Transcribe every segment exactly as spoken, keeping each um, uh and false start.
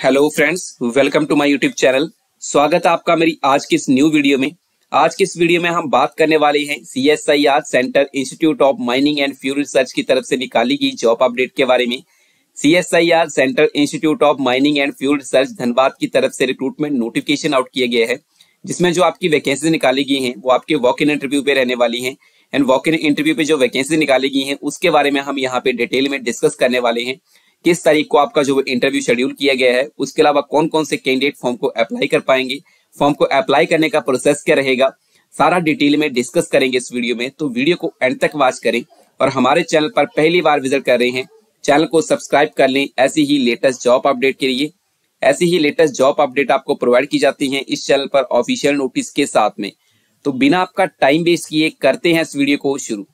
Hello friends, welcome to my YouTube channel. स्वागत है आपका मेरी आज की इस न्यू वीडियो में। आज की इस वीडियो में हम बात करने वाले हैं C S I R centre institute of mining and fuel research की तरफ से निकाली गई जॉब अपडेट के बारे में। C S I R centre institute of mining and fuel research Dhanbad की तरफ से रिक्रूटमेंट नोटिफिकेशन आउट किया गया है, जिसमें जो आपकी वैकेंसी निकाली गई हैं वो आपके वॉक इन इंटरव्यू पे रहने वाली हैं। एंड वॉक इन इंटरव्यू पे जो वैकेंसी निकाली गई हैं उसके बारे में हम यहाँ पे डिटेल में डिस्कस करने वाले हैं। किस तारीख को आपका जो इंटरव्यू शेड्यूल किया गया है, उसके अलावा कौन कौन से कैंडिडेट फॉर्म को अप्लाई कर पाएंगे, फॉर्म को अप्लाई करने का प्रोसेस क्या रहेगा, सारा डिटेल में डिस्कस करेंगे इस वीडियो में। तो वीडियो को एंड तक वॉच करें और हमारे चैनल पर पहली बार विजिट कर रहे हैं, चैनल को सब्सक्राइब कर लें। ऐसी ही लेटेस्ट जॉब अपडेट के लिए ऐसी ही लेटेस्ट जॉब अपडेट आपको प्रोवाइड की जाती है इस चैनल पर ऑफिशियल नोटिस के साथ में। तो बिना आपका टाइम वेस्ट किए करते हैं इस वीडियो को शुरू।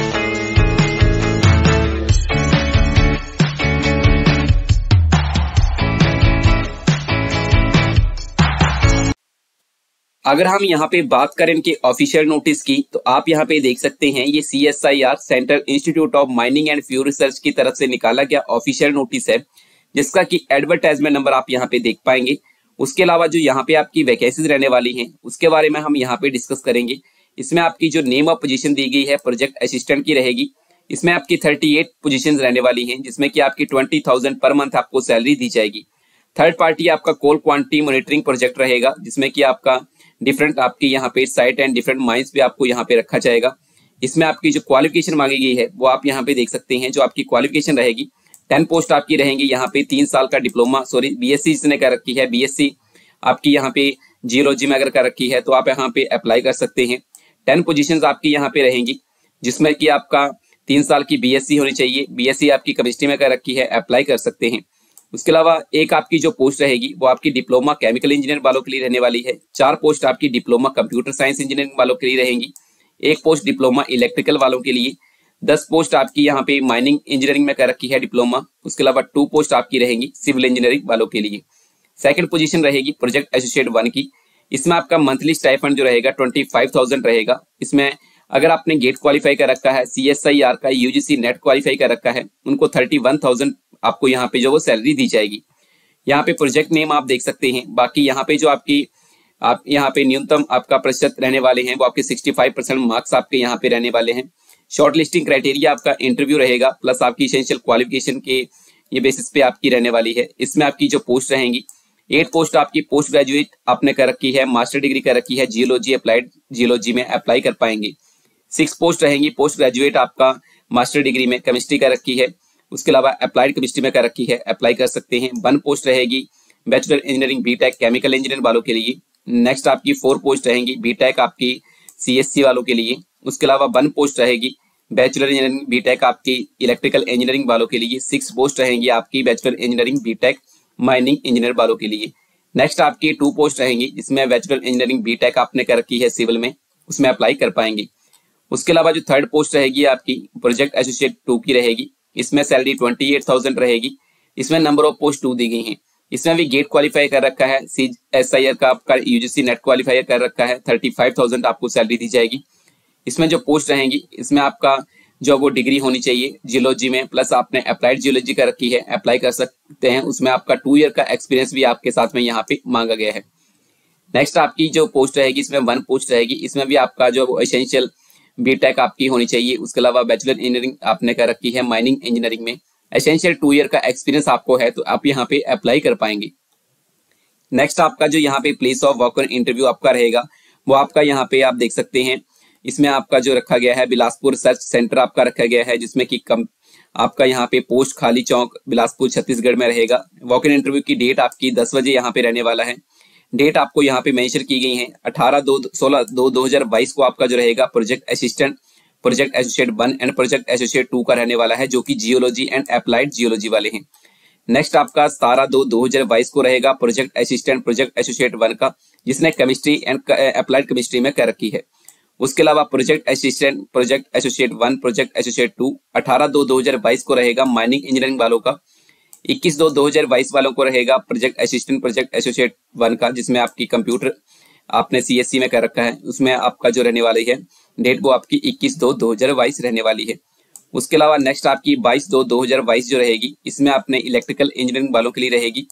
अगर हम यहाँ पे बात करें इनके ऑफिशियल नोटिस की, तो आप यहाँ पे देख सकते हैं ये C S I R centre institute of mining and fuel research की तरफ से निकाला गया ऑफिशियल नोटिस है, जिसका कि एडवर्टाइजमेंट नंबर आप यहाँ पे देख पाएंगे। उसके अलावा जो यहाँ पे आपकी वैकेंसीज रहने वाली हैं उसके बारे में हम यहाँ पे डिस्कस करेंगे। इसमें आपकी जो नेम ऑफ पोजीशन दी गई है प्रोजेक्ट असिस्टेंट की रहेगी। इसमें आपकी थर्टी एट पोजीशन रहने वाली हैं, जिसमें कि आपकी ट्वेंटी थाउजेंड पर मंथ आपको सैलरी दी जाएगी। थर्ड पार्टी आपका कोल क्वांटिटी मॉनिटरिंग प्रोजेक्ट रहेगा, जिसमें कि आपका डिफरेंट आपकी यहाँ पे साइट एंड डिफरेंट माइंस भी आपको यहाँ पे रखा जाएगा। इसमें आपकी जो क्वालिफिकेशन मांगी गई है वो आप यहाँ पे देख सकते हैं। जो आपकी क्वालिफिकेशन रहेगी, टेन पोस्ट आपकी रहेंगी यहाँ पे, तीन साल का डिप्लोमा सॉरी बीएससी जिसने कर रखी है, बीएससी आपकी यहाँ पे जियोलॉजी में अगर कर रखी है तो आप यहाँ पे अप्लाई कर सकते हैं। टेन पोजीशंस आपकी यहाँ पे रहेंगी, जिसमें कि आपका तीन साल की बीएससी होनी चाहिए। बीएससी आपकी केमिस्ट्री में कर रखी है, अप्लाई कर सकते हैं। उसके अलावा एक आपकी जो पोस्ट रहेगी वो आपकी डिप्लोमा केमिकल इंजीनियर वालों के लिए रहने वाली है। चार पोस्ट आपकी डिप्लोमा कंप्यूटर साइंस इंजीनियरिंग वालों के लिए रहेंगी। एक पोस्ट डिप्लोमा इलेक्ट्रिकल वालों के लिए। दस पोस्ट आपकी यहाँ पे माइनिंग इंजीनियरिंग में कर रखी है डिप्लोमा। उसके अलावा टू पोस्ट आपकी रहेंगी सिविल इंजीनियरिंग वालों के लिए। सेकंड पोजीशन रहेगी प्रोजेक्ट एसोसिएट वन की। इसमें आपका मंथली स्टाइपेंड जो रहेगा ट्वेंटी फाइव थाउजेंड रहेगा। इसमें अगर आपने गेट क्वालिफाई कर रखा है, सी एस आई आर का यूजीसी नेट क्वालिफाई कर रखा है, उनको थर्टी वन थाउजेंड आपको यहाँ पे जो वो सैलरी दी जाएगी। यहाँ पे प्रोजेक्ट नेम आप देख सकते हैं। बाकी यहाँ पे जो आपकी आप यहाँ पे न्यूनतम आपका प्रतिशत रहने वाले हैं वो आपके सिक्सटी फाइव परसेंट मार्क्स आपके यहाँ पे रहने वाले हैं। शॉर्ट लिस्टिंग क्राइटेरिया आपका इंटरव्यू रहेगा, प्लस आपकी एसेंशियल क्वालिफिकेशन के ये बेसिस पे आपकी रहने वाली है। इसमें आपकी जो पोस्ट रहेंगी, एट पोस्ट आपकी पोस्ट ग्रेजुएट आपने कर रखी है, मास्टर डिग्री कर रखी है जियोलॉजी, अप्लाइड जियोलॉजी में अप्लाई कर पाएंगे। सिक्स पोस्ट रहेंगी पोस्ट ग्रेजुएट आपका मास्टर डिग्री में केमिस्ट्री कर रखी है, उसके अलावा अप्लाइड केमिस्ट्री में कर रखी है, अप्लाई कर सकते हैं। वन पोस्ट रहेगी bachelor engineering BTech chemical engineer वालों के लिए। नेक्स्ट आपकी फोर पोस्ट रहेंगी बीटेक आपकी सीएससी वालों के लिए। उसके अलावा वन पोस्ट रहेगी बैचलर इंजीनियरिंग बीटेक आपकी इलेक्ट्रिकल इंजीनियरिंग वालों के लिए। सिक्स पोस्ट रहेंगी आपकी bachelor engineering BTech mining engineer वालों के लिए। नेक्स्ट आपकी टू पोस्ट रहेंगी जिसमें बैचलर इंजीनियरिंग बीटेक आपने कर रखी है सिविल में, उसमें अप्लाई कर पाएंगे। उसके अलावा जो थर्ड पोस्ट रहेगी आपकी प्रोजेक्ट एसोसिएट टू की रहेगी। इसमें सैलरी ट्वेंटी एट थाउजेंड रहेगी। इसमें नंबर ऑफ पोस्ट टू दी गई हैं। इसमें भी गेट क्वालिफाई कर रखा है, सी एस आई आर का आपका यूजीसी नेट क्वालिफाई कर रखा है, थर्टी फाइव थाउजेंड आपको सैलरी दी जाएगी। इसमें जो पोस्ट रहेंगी, इसमें आपका जो वो डिग्री होनी चाहिए जियोलॉजी में, प्लस आपने अप्लाइड जियोलॉजी कर रखी है, अप्लाई कर सकते हैं। उसमें आपका टू ईयर का एक्सपीरियंस भी आपके साथ में यहाँ पे मांगा गया है। नेक्स्ट आपकी जो पोस्ट रहेगी, इसमें वन पोस्ट रहेगी। इसमें भी आपका जो एसेंशियल बीटेक आपकी होनी चाहिए। उसके अलावा बैचलर इंजीनियरिंग आपने कर रखी है माइनिंग इंजीनियरिंग में, एसेंशियल टू ईयर का एक्सपीरियंस आपको है तो आप यहाँ पे अप्लाई कर पाएंगे। नेक्स्ट आपका जो यहाँ पे प्लेस ऑफ वर्क इंटरव्यू आपका रहेगा वो आपका यहाँ पे आप देख सकते हैं। इसमें आपका जो रखा गया है बिलासपुर रिसर्च सेंटर आपका रखा गया है, जिसमें कि कम आपका यहाँ पे पोस्ट खाली चौक बिलासपुर छत्तीसगढ़ में रहेगा। वॉक इन इंटरव्यू की डेट आपकी दस बजे यहाँ पे रहने वाला है। डेट आपको यहाँ पे मेंशन की गई है अठारह दो सोलह दो दो हजार बाईस को आपका जो रहेगा project assistant, project associate one and project associate two का रहने वाला है, जो कि जियोलॉजी एंड अप्लाइड जियोलॉजी वाले हैं। नेक्स्ट आपका सतारह दो दो हजार बाईस को रहेगा project assistant project associate one का, जिसने केमिस्ट्री एंड अप्लाइड केमिस्ट्री में कर रखी है। उसके अलावा project assistant project associate one project associate two अठारह दो दो हजार बाईस को रहेगा माइनिंग इंजीनियरिंग वालों का। इक्कीस दो दो हजार बाईस वालों को रहेगा project assistant project associate one का, जिसमें आपकी कंप्यूटर आपने सीएससी में कर रखा है। उसमें आपका जो रहने वाली है डेट वो आपकी इक्कीस दो दो हजार बाईस रहने वाली है। उसके अलावा नेक्स्ट आपकी बाईस दो दो हजार बाईस जो रहेगी, इसमें आपने इलेक्ट्रिकल इंजीनियरिंग वालों के लिए रहेगी।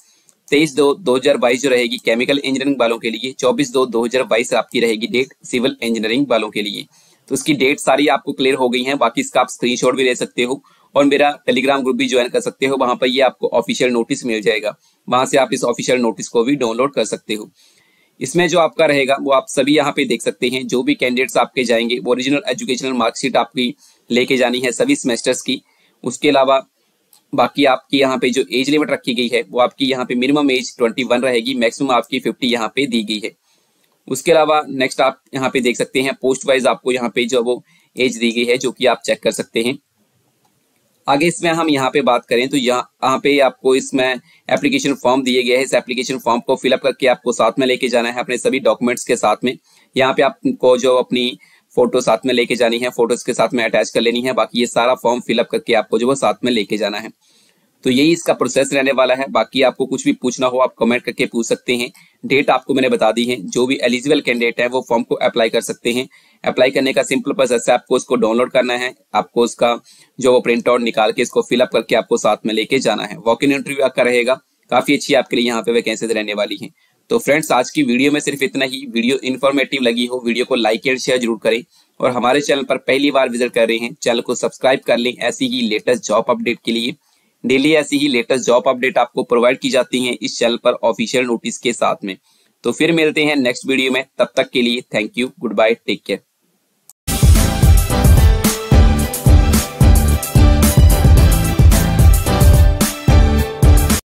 तेईस दो दो हजार बाईस जो रहेगी केमिकल इंजीनियरिंग वालों के लिए, चौबीस दो दो हजार बाईस आपकी रहेगी डेट सिविल इंजीनियरिंग वालों के लिए। तो इसकी डेट सारी आपको क्लियर हो गई है। बाकी इसका आप स्क्रीनशॉट भी ले सकते हो और मेरा टेलीग्राम ग्रुप भी ज्वाइन कर सकते हो। वहां पर ये आपको ऑफिशियल नोटिस मिल जाएगा, वहां से आप इस ऑफिशियल नोटिस को भी डाउनलोड कर सकते हो। इसमें जो आपका रहेगा वो आप सभी यहाँ पे देख सकते हैं। जो भी कैंडिडेट्स आपके जाएंगे वो ओरिजिनल एजुकेशनल मार्कशीट आपकी लेके जानी है सभी सेमेस्टर्स की। उसके अलावा बाकी आपकी यहाँ पे जो एज लिमिट रखी गई है वो आपकी यहाँ पे मिनिमम एज इक्कीस रहेगी, मैक्सिमम आपकी पचास यहाँ पे दी गई है। उसके अलावा नेक्स्ट आप यहाँ पे देख सकते हैं पोस्ट वाइज आपको यहाँ पे जो वो एज दी गई है जो कि आप चेक कर सकते हैं। आगे इसमें हम यहाँ पे बात करें तो यहाँ यहाँ पे आपको इसमें एप्लीकेशन फॉर्म दिए गए हैं। इस एप्लीकेशन फॉर्म को फिलअप करके आपको साथ में लेके जाना है अपने सभी डॉक्यूमेंट्स के साथ में। यहाँ पे आपको जो अपनी फोटो साथ में लेके जानी है, फोटोज के साथ में अटैच कर लेनी है। बाकी ये सारा फॉर्म फिलअप करके आपको जो वो साथ में लेके जाना है। तो यही इसका प्रोसेस रहने वाला है। बाकी आपको कुछ भी पूछना हो आप कमेंट करके पूछ सकते हैं। डेट आपको मैंने बता दी है। जो भी एलिजिबल कैंडिडेट है वो फॉर्म को अप्लाई कर सकते हैं। अप्लाई करने का सिंपल प्रोसेस है, आपको इसको डाउनलोड करना है, आपको उसका जो वो प्रिंट आउट निकाल के इसको फिलअप करके आपको साथ में लेके जाना है। वॉक इन इंटरव्यू आपका रहेगा, काफी अच्छी आपके लिए यहाँ पे वैकेंसीज रहने वाली है। तो फ्रेंड्स आज की वीडियो में सिर्फ इतना ही। वीडियो इन्फॉर्मेटिव लगी हो वीडियो को लाइक एंड शेयर जरूर करें और हमारे चैनल पर पहली बार विजिट कर रहे हैं चैनल को सब्सक्राइब कर लें। ऐसी ही लेटेस्ट जॉब अपडेट के लिए डेली ऐसी ही लेटेस्ट जॉब अपडेट आपको प्रोवाइड की जाती हैं इस चैनल पर ऑफिशियल नोटिस के साथ में। तो फिर मिलते हैं नेक्स्ट वीडियो में, तब तक के लिए thank you, goodbye, take care.